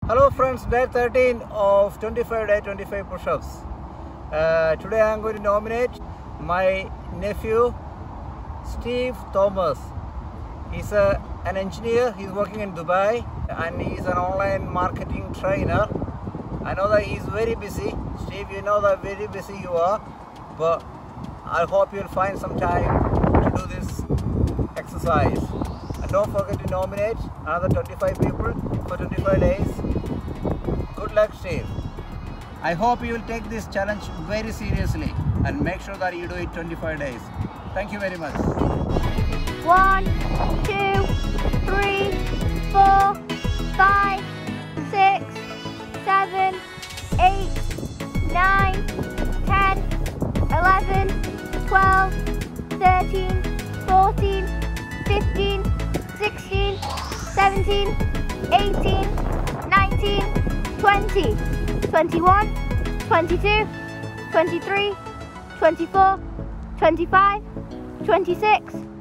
Hello friends, day 13 of 25 push-ups. Today I am going to nominate my nephew, STIEVE Thomas. He's an engineer, he's working in Dubai and he's an online marketing trainer. I know that he's very busy. Steve, you know that very busy you are, but I hope you'll find some time to do this exercise. And don't forget to nominate another 25 people for 25 days. Good luck, Steve. I hope you will take this challenge very seriously and make sure that you do it 25 days. Thank you very much. 1, 2, 3, 4, 5, 6, 7, 8, 9, 10, 11, 12, 13, 14, 15, 16, 17, 18, 19, 20, 21, 22, 23, 24, 25, 26,